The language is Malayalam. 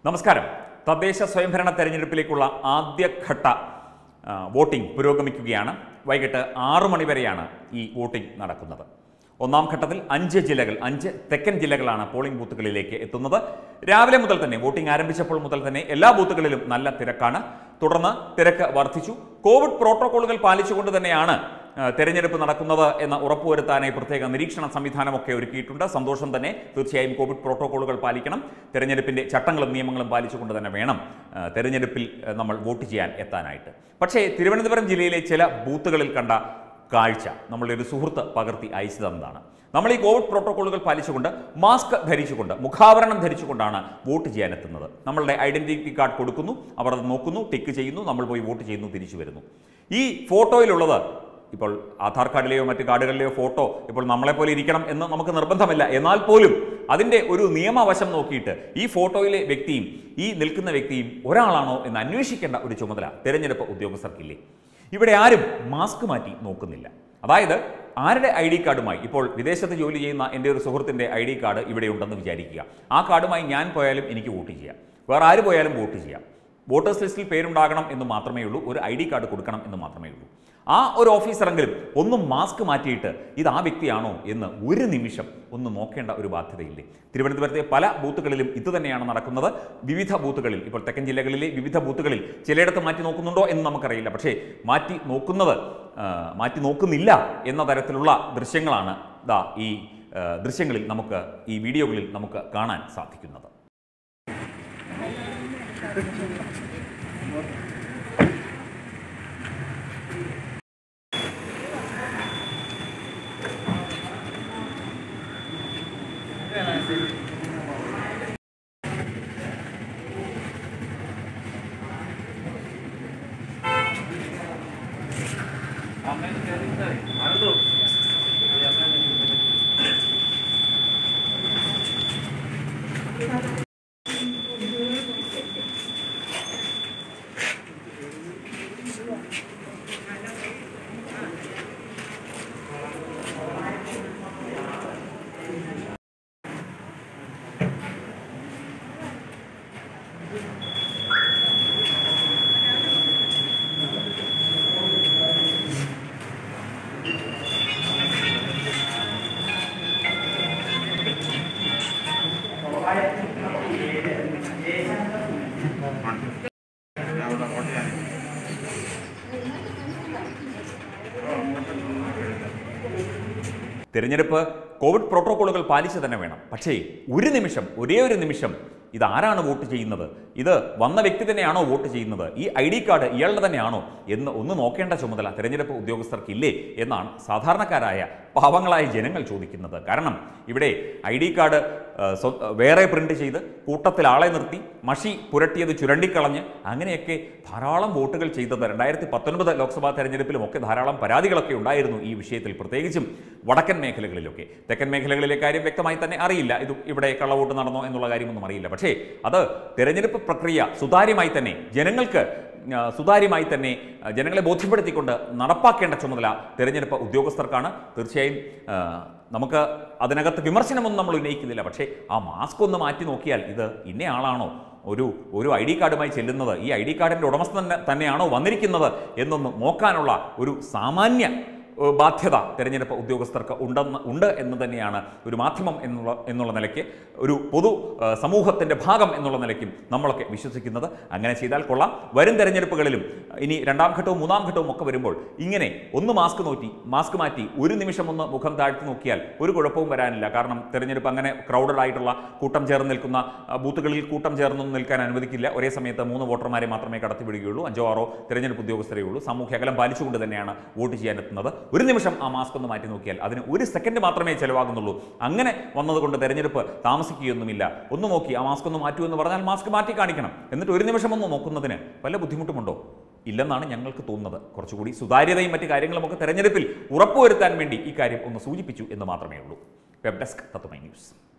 നമസ്കാരം. തദ്ദേശ സ്വയംഭരണ തെരഞ്ഞെടുപ്പിലേക്കുള്ള ആദ്യഘട്ട വോട്ടിംഗ് പുരോഗമിക്കുകയാണ്. വൈകിട്ട് 6 മണി വരെയാണ് ഈ വോട്ടിംഗ് നടക്കുന്നത്. ഒന്നാം ഘട്ടത്തിൽ 5 തെക്കൻ ജില്ലകളാണ് പോളിംഗ് ബൂത്തുകളിലേക്ക് എത്തുന്നത്. രാവിലെ മുതൽ തന്നെ വോട്ടിംഗ് ആരംഭിച്ചപ്പോൾ മുതൽ തന്നെ എല്ലാ ബൂത്തുകളിലും നല്ല തിരക്കാണ്. തുടർന്ന് തിരക്ക് വർദ്ധിച്ചു. കോവിഡ് പ്രോട്ടോക്കോളുകൾ പാലിച്ചുകൊണ്ട് തന്നെയാണ് തെരഞ്ഞെടുപ്പ് നടക്കുന്നത് എന്ന് ഉറപ്പുവരുത്താനായി പ്രത്യേക നിരീക്ഷണ സംവിധാനമൊക്കെ ഒരുക്കിയിട്ടുണ്ട്. സന്തോഷം തന്നെ. തീർച്ചയായും കോവിഡ് പ്രോട്ടോക്കോളുകൾ പാലിക്കണം. തെരഞ്ഞെടുപ്പിൻ്റെ ചട്ടങ്ങളും നിയമങ്ങളും പാലിച്ചുകൊണ്ട് തന്നെ വേണം തെരഞ്ഞെടുപ്പിൽ നമ്മൾ വോട്ട് ചെയ്യാൻ എത്താനായിട്ട്. പക്ഷേ തിരുവനന്തപുരം ജില്ലയിലെ ചില ബൂത്തുകളിൽ കണ്ട കാഴ്ച നമ്മളുടെ ഒരു സുഹൃത്ത് പകർത്തി അയച്ചു തന്നതാണ്. നമ്മൾ ഈ കോവിഡ് പ്രോട്ടോക്കോളുകൾ പാലിച്ചുകൊണ്ട് മാസ്ക് ധരിച്ചുകൊണ്ട് മുഖാവരണം ധരിച്ചുകൊണ്ടാണ് വോട്ട് ചെയ്യാൻ എത്തുന്നത്. നമ്മളുടെ ഐഡന്റിറ്റി കാർഡ് കൊടുക്കുന്നു, അവർ അത് നോക്കുന്നു, ടിക്ക് ചെയ്യുന്നു, നമ്മൾ പോയി വോട്ട് ചെയ്യുന്നു, തിരിച്ചു വരുന്നു. ഈ ഫോട്ടോയിലുള്ളത് ഇപ്പോൾ ആധാർ കാർഡിലെയോ മറ്റ് കാർഡുകളിലെയോ ഫോട്ടോ ഇപ്പോൾ നമ്മളെപ്പോലെ ഇരിക്കണം എന്ന് നമുക്ക് നിർബന്ധമില്ല. എന്നാൽ പോലും അതിൻ്റെ ഒരു നിയമവശം നോക്കിയിട്ട് ഈ ഫോട്ടോയിലെ വ്യക്തിയും ഈ നിൽക്കുന്ന വ്യക്തിയും ഒരാളാണോ എന്ന് അന്വേഷിക്കേണ്ട ഒരു ചുമതല തെരഞ്ഞെടുപ്പ് ഉദ്യോഗസ്ഥർക്കില്ലേ? ഇവിടെ ആരും മാസ്ക് മാറ്റി നോക്കുന്നില്ല. അതായത് ആരുടെ ID കാർഡുമായി, ഇപ്പോൾ വിദേശത്ത് ജോലി ചെയ്യുന്ന എൻ്റെ ഒരു സുഹൃത്തിൻ്റെ ID കാർഡ് ഇവിടെ ഉണ്ടെന്ന് വിചാരിക്കുക. ആ കാർഡുമായി ഞാൻ പോയാലും എനിക്ക് വോട്ട് ചെയ്യാം, വേറെ ആര് പോയാലും വോട്ട് ചെയ്യാം. വോട്ടേഴ്സ് ലിസ്റ്റിൽ പേരുണ്ടാകണം എന്ന് മാത്രമേ ഉള്ളൂ, ഒരു ID കാർഡ് കൊടുക്കണം എന്ന് മാത്രമേ ഉള്ളൂ. ആ ഒരു ഓഫീസറെങ്കിലും ഒന്നും മാസ്ക് മാറ്റിയിട്ട് ഇത് ആ വ്യക്തിയാണോ എന്ന് ഒരു നിമിഷം ഒന്ന് നോക്കേണ്ട ഒരു ബാധ്യതയില്ലേ? തിരുവനന്തപുരത്തെ പല ബൂത്തുകളിലും ഇതുതന്നെയാണ് നടക്കുന്നത്. വിവിധ ബൂത്തുകളിൽ, ഇപ്പോൾ തെക്കൻ ജില്ലകളിലെ വിവിധ ബൂത്തുകളിൽ ചിലയിടത്ത് മാറ്റി നോക്കുന്നുണ്ടോ എന്ന് നമുക്കറിയില്ല. പക്ഷേ മാറ്റി നോക്കുന്നില്ല എന്ന തരത്തിലുള്ള ദൃശ്യങ്ങളാണ് ഈ ദൃശ്യങ്ങളിൽ നമുക്ക്, ഈ വീഡിയോകളിൽ നമുക്ക് കാണാൻ സാധിക്കുന്നത്. തെരഞ്ഞെടുപ്പ് കോവിഡ് പ്രോട്ടോക്കോളുകൾ പാലിച്ച് തന്നെ വേണം. പക്ഷേ ഒരേ ഒരു നിമിഷം ഇതാരാണ് വോട്ട് ചെയ്യുന്നത്, ഇത് വന്ന വ്യക്തി തന്നെയാണോ വോട്ട് ചെയ്യുന്നത്, ഈ ID കാർഡ് ഇയാളുടെ തന്നെയാണോ എന്ന് ഒന്ന് നോക്കേണ്ട ചുമതല തെരഞ്ഞെടുപ്പ് ഉദ്യോഗസ്ഥർക്കില്ലേ എന്നാണ് സാധാരണക്കാരായ പാവങ്ങളായ ജനങ്ങൾ ചോദിക്കുന്നത്. കാരണം ഇവിടെ ID കാർഡ് വേറെ പ്രിന്റ് ചെയ്ത് കൂട്ടത്തിൽ ആളെ നിർത്തി മഷി പുരട്ടിയത് ചുരണ്ടിക്കളഞ്ഞ് അങ്ങനെയൊക്കെ ധാരാളം വോട്ടുകൾ ചെയ്തത് 2019 ലോക്സഭാ തെരഞ്ഞെടുപ്പിലുമൊക്കെ ധാരാളം പരാതികളൊക്കെ ഉണ്ടായിരുന്നു ഈ വിഷയത്തിൽ, പ്രത്യേകിച്ചും വടക്കൻ മേഖലകളിലൊക്കെ. തെക്കൻ മേഖലകളിലെ കാര്യം വ്യക്തമായി തന്നെ അറിയില്ല, ഇവിടെ കള്ളവോട്ട് നടന്നോ എന്നുള്ള കാര്യമൊന്നും അറിയില്ല. പക്ഷേ അത് തെരഞ്ഞെടുപ്പ് പ്രക്രിയ സുതാര്യമായി തന്നെ ജനങ്ങളെ ബോധ്യപ്പെടുത്തിക്കൊണ്ട് നടപ്പാക്കേണ്ട ചുമതല തെരഞ്ഞെടുപ്പ് ഉദ്യോഗസ്ഥർക്കാണ്. തീർച്ചയായും നമുക്ക് അതിനകത്ത് വിമർശനമൊന്നും നമ്മൾ ഉന്നയിക്കുന്നില്ല. പക്ഷേ ആ മാസ്ക് ഒന്ന് മാറ്റി നോക്കിയാൽ ഇത് ഇന്നയാളാണോ ഒരു ID കാർഡുമായി ചെല്ലുന്നത്, ഈ ID കാർഡിൻ്റെ ഉടമസ്ഥൻ തന്നെയാണോ വന്നിരിക്കുന്നത് എന്നൊന്ന് നോക്കാനുള്ള ഒരു സാമാന്യ ബാധ്യത തെരഞ്ഞെടുപ്പ് ഉദ്യോഗസ്ഥർക്ക് ഉണ്ട് എന്ന് തന്നെയാണ് ഒരു മാധ്യമം എന്നുള്ള നിലയ്ക്ക്, ഒരു പൊതു സമൂഹത്തിൻ്റെ ഭാഗം എന്നുള്ള നിലയ്ക്കും നമ്മളൊക്കെ വിശ്വസിക്കുന്നത്. അങ്ങനെ ചെയ്താൽ കൊള്ളാം. വരും തെരഞ്ഞെടുപ്പുകളിലും ഇനി 2ാം ഘട്ടവും 3ാം ഘട്ടവും ഒക്കെ വരുമ്പോൾ ഇങ്ങനെ ഒന്ന് മാസ്ക് മാറ്റി ഒരു നിമിഷം ഒന്ന് മുഖം താഴ്ത്തി നോക്കിയാൽ ഒരു കുഴപ്പവും വരാനില്ല. കാരണം തെരഞ്ഞെടുപ്പ് അങ്ങനെ ക്രൗഡഡ് ആയിട്ടുള്ള കൂട്ടം ചേർന്ന് നിൽക്കുന്ന ബൂത്തുകളിൽ കൂട്ടം ചേർന്നൊന്നും നിൽക്കാൻ അനുവദിക്കില്ല. ഒരേ സമയത്ത് 3 വോട്ടർമാരെ മാത്രമേ കടത്തിവിടുകയുള്ളൂ. 5 or 6 തെരഞ്ഞെടുപ്പ് ഉദ്യോഗസ്ഥരേ ഉള്ളൂ. സാമൂഹ്യ അകലം പാലിച്ചുകൊണ്ട് തന്നെയാണ് വോട്ട് ചെയ്യാൻ എത്തുന്നത്. ഒരു നിമിഷം ആ മാസ്ക് ഒന്ന് മാറ്റി നോക്കിയാൽ അതിന് 1 സെക്കൻഡ് മാത്രമേ ചിലവാകുന്നുള്ളൂ. അങ്ങനെ വന്നതുകൊണ്ട് തെരഞ്ഞെടുപ്പ് താമസിക്കുകയൊന്നുമില്ല. ഒന്ന് നോക്കി ആ മാസ്ക് ഒന്ന് മാറ്റൂ എന്ന് പറഞ്ഞാൽ മാസ്ക് മാറ്റി കാണിക്കണം. എന്നിട്ട് ഒരു നിമിഷം ഒന്ന് നോക്കുന്നതിന് വല്ല ബുദ്ധിമുട്ടുമുണ്ടോ? ഇല്ലെന്നാണ് ഞങ്ങൾക്ക് തോന്നുന്നത്. കുറച്ചുകൂടി സുതാര്യതയും മറ്റു കാര്യങ്ങളുമൊക്കെ തെരഞ്ഞെടുപ്പിൽ ഉറപ്പുവരുത്താൻ വേണ്ടി ഈ കാര്യം ഒന്ന് സൂചിപ്പിച്ചു എന്ന് മാത്രമേ ഉള്ളൂ. Web desk Tatwamayi news.